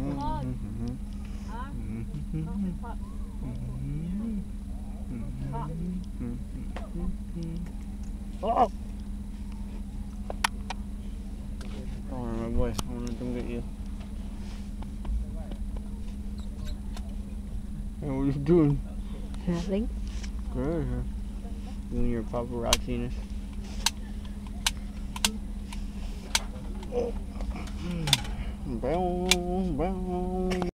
Oh! Oh my boy, I want to come get you. Hey, what are you doing? Nothing. Good. Doing your paparazziness. Bow, bow.